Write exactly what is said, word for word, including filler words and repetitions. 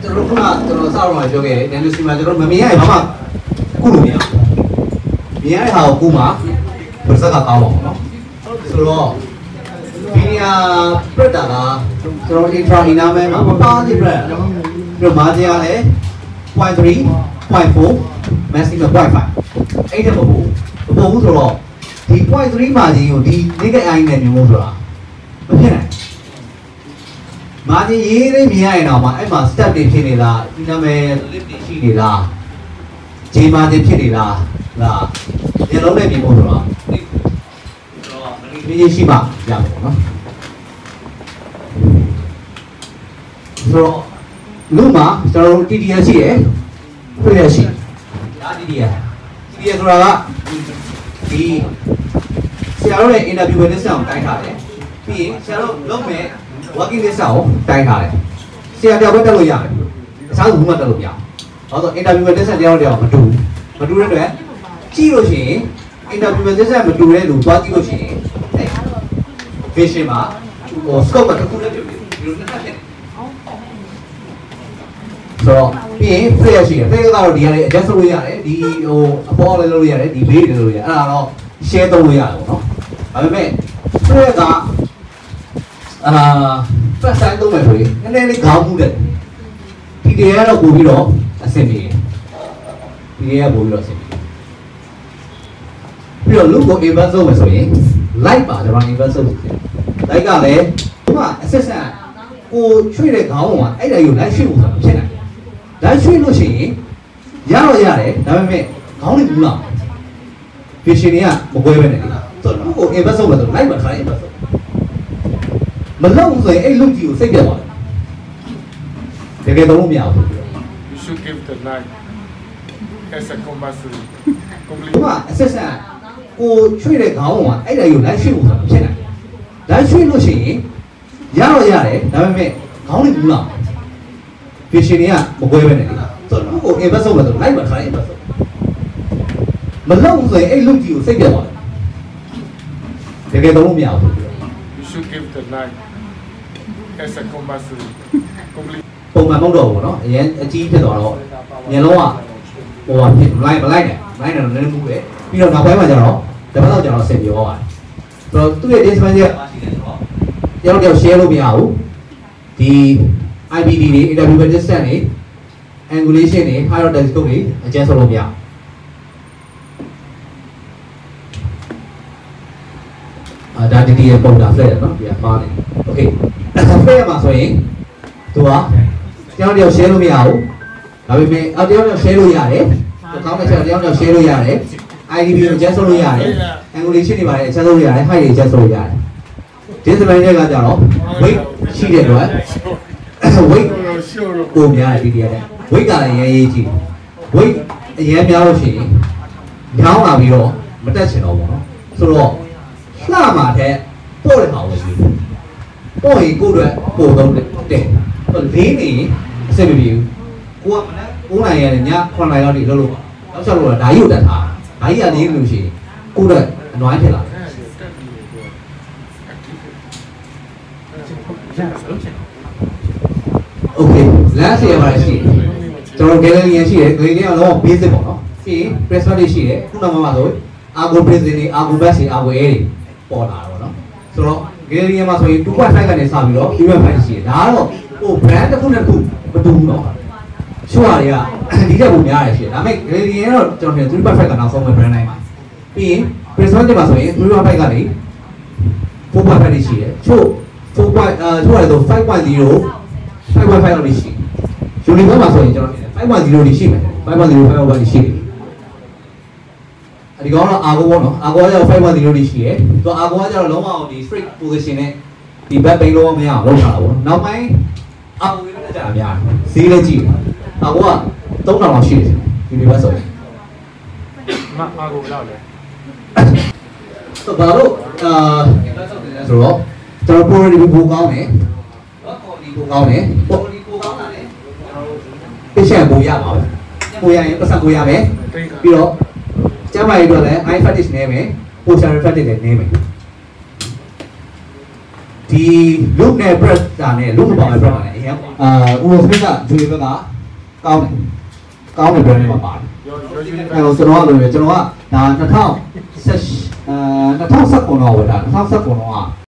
ကျွန်တော်ခုနကျွန်တော်စောက်တော့ပြောခဲ့တယ်တယ်လူစီမှာကျွန်တော်မမြင်ရရင်ဘာမှကုလို့မရဘူးမြင်ရတဲ့ဟာကိုကုမှာဘယ်စက်ကကောင်းပါ့နော်ဆိုတော့ဒီနေရာပြတ်တာကကျွန်တော် intra enamel မှာမပါသေးပြတ်ပြီးတော့ margin ကလည်း point three point four maximum point five အဲ့ဒါမဟုတ်ဘူးမဟုတ်ဘူးဆိုတော့ဒီ point three margin ကိုဒီ naked eye နဲ့မြင်ဖို့ဆိုတာမဖြစ်နိုင်margin ရေးလေးမြင်ရရင်တော့မှအဲ့မှာ step တွေဖြစ်နေလား enamel lip တွေရှိနေလား J margin ဖြစ်နေလားလားညလုံးနဲ့မြင်ဖို့ဆိုတော့ဒီရှိမှရမယ်ပေါ့နော်ဆိုတော့လူမှာကျွန်တော်တို့ T D L ရှိရယ်ပြည့်ရရှိဒါ T D L T D L ဆိုတာကဒီဆရာတို့ရဲ့ interview list ကိုတိုင်းထားတယ်ပြီးရင်ဆရာတို့လုပ်မဲ့ working list ကိုတိုင်းထားတယ်ဆရာတယောက်ပဲတက်လို့ရတယ်အစားဘူးမှတက်လို့မရဘူးဘာလို့ interview list တယောက်တယောက်မတူမတူတဲ့အတွက်ကြည့်လို့ရှိရင် interview list မတူတဲ့လူသွားကြည့်လို့ရှိရင်vision မှာဟို scope တစ်ခုနဲ့ပြုတ်ပြီးဒီလိုနှစ်ခါဖြစ်ဆိုတော့ပြီးရင် player ရှိတယ် player ကတော့ဒီကနေ adjust လုပ်လို့ရတယ်ဒီဟိုအပေါ်လည်းလုပ်လို့ရတယ်ဒီ base လည်းလုပ်လို့ရတယ်အဲ့ဒါတော့ share သုံးလို့ရတယ်ပေါ့နော်ဒါပေမဲ့ player ကအာ first time သုံးမယ်ဆိုရင်နည်းနည်းလေးခေါင်းမှုတဲ့ဒီတည်းကတော့ပို့ပြီးတော့အဆင်ပြေဒီတည်းကပို့ပြီးတော့အဆင်ပြေပြီးတော့ look ကို invert လုပ်မယ်ဆိုရင် light ပါကျွန်တော် invert လုပ်တယ် light ကလည်းဒီမှာ assistant ကိုချွေတဲ့ခေါင်းကအဲ့ဒါကို light ရွှေ့ဖို့ဆိုတာဖြစ်နိုင်တယ် light ရွှေ့လို့ရှိရင်ရတော့ရတယ်ဒါပေမဲ့ခေါင်းလေးဘူးလား vision တွေကမကွဲပဲနဲ့လေဆိုတော့ look ကို invert လုပ်မယ်ဆို light ပါ try invert လုပ်မလုပ်ဆိုရင်အဲ့ look ကြီးကိုစိတ်ပြတ်သွားတယ်တကယ်တော့မရဘူး You should give the light as a compulsory complete ဒီမှာ assistant ကိုချွေတဲ့ခေါင်းကအဲ့ဒါကို light ရွှေ့ဖို့ဆိုတာဖြစ်နိုင်တယ် light ရွှေ့လို့ရှိရင်ရတော့ရတယ်ဒါပေမဲ့ခေါင်းလေးဘူးလား vision တွေကမကွဲပဲနဲ့လေဆိုတော့ look ကို invert လုပ်မယ်ဆို light ပါ try invert လုပ်မလုပ်ဆိုရင်အဲ့ look ကြီးကိုစိတ်ပြတ်သွားတယ်တကယ်တော့မရဘူး You should give the light as a compulsory complete ပုံမှန်မဟုတ်တော့ဘူးเนาะအရင်အကြီးဖြစ်သွားတော့ညလုံးကဟိုဟာဖြစ်လိုက်မလိုက်နဲ့လိုက်တယ်လည်းနည်းနည်းမှုပဲပြီးတော့နောက်ပိုင်းမှာကျတော့တပတ်တော့ကျတော့ဆင်ပြောပါတယ်ဆိုတော့သူ့ရဲ့ discipline ကရှိတယ်ဆိုတော့တယောက်တယောက် share လို့မရဘူးဒီ I B D တွေ interview distance တွေ angulation တွေ higher telescope တွေ adjust လုပ်လို့မရအာဒါဒီဒီရဲ့ပုံတာ flat เนาะဒီကပါနေ okay flat မှာဆိုရင်သူကတယောက်တယောက် share လို့မရဘူးဒါပေမဲ့အတယောက်တယောက် share လို့ရတယ်ကောင်းတဲ့ချက်တယောက်တယောက် share လို့ရတယ် I D B ကို adjust လုပ်လို့ရတယ် angulation တွေပါတယ် adjust လုပ်လို့ရတယ် height တွေ adjust လုပ်လို့ရတယ် discipline တွေကကြတော့ weight ရှိတဲ့အတွက် weight ကိုများတယ်ဒီတည်းနဲ့ weight ကလည်းရေးရေးကြည့် weight အရင်များလို့ရှိရင်ညောင်းလာပြီးတော့မတက်ချင်တော့ဘူးเนาะဆိုတော့လှမှာတဲ့ပို့တဲ့ကောင်ပဲရှိတယ်ပို့ရင်ကိုယ့်အတွက်ပို့တော့တဲ့လေးနေအဆင်မပြေဘူးကိုကမနက်၉နာရီကနေည၇နာရီလောက်ထိလှုပ်လို့တော့ချက်လို့ဒါကြီးကိုတက်ထားဒါကြီးကနေလို့ရှိရင်ကိုယ့်အတွက်အနွမ်းဖြစ်လာတယ်โอเคလမ်းစီရပါရှိကျွန်တော် gallery ရရှိတယ် gallery ကတော့ basic ပေါ့နော်ပြီးရင် pressure တွေရှိတယ်ခုနကမှဆို argo pressure တွေ argo bass တွေ argo air တွေပေါ်လာတော့เนาะဆိုတော့ gallery မှာဆိုရင်two point fiveကနေစပြီးတော့ two point five ရှိတယ်ဒါကတော့ဟို brand တစ်ခုနဲ့တစ်ခုမတူဘူးเนาะရှုရတွေကဒီတက်ပုံများတယ်ရှိတယ်ဒါပေမဲ့ gallery ကတော့ကျွန်တော်ထင်three point fiveကနောက်ဆုံးပဲ brand တိုင်းမှာပြီးရင် pressure တွေမှာဆိုရင်three point fiveကနေfour point fiveတွေရှိတယ်ချို့four point အာချို့ရတယ်ဆိုfive point zero five point five လောက်ရှိယူနီဗတ်မှာဆိုရင်ကျွန်တော်five point zero တွေရှိမယ်five point zero five point one တွေရှိတယ်အဲဒီကောင်တော့ argo ပေါ့နော် argo ကကျတော့five point zero တွေရှိတယ်သူ argo ကကျတော့လုံးဝဒီ straight position နဲ့ဒီ back pain လုံးဝမရအောင်လုပ်ထားတာပေါ့နောက်ပိုင်း argo လည်းကြာများတယ်ဈေးလည်းကြည့်တယ် argo ကthree thousandလောက်ရှိတယ်ယူနီဗတ်ဆိုရင်မ argo လောက်လဲဆိုတော့အာဆိုတော့ကျွန်တော် quality ပိုကောင်းတယ်ဘာ quality ပိုကောင်းတယ် quality ပိုကောင်းတာလေကျွန်တော် patient ပိုရပါဘူးပိုရရင်ပတ်စံပိုရမယ်ပြီးတော့ကျန်းမာရေးအတွက်လည်း eye fatigue နည်းမယ် posterior fatigue လည်းနည်းမယ်ဒီဒီလူနဲ့ bread တာနဲ့လူမပေါင်းတဲ့ bread တာနဲ့အရင်အာဦးစမစ်ကဂျူလီဘက်ကကောင်းတယ်ကောင်းတဲ့ bread တွေမှာပါတယ်အဲတော့ကျွန်တော်ကလို့ကျွန်တော်ကဒါ2010အာ2019တော့ဝယ်တာ2019တော့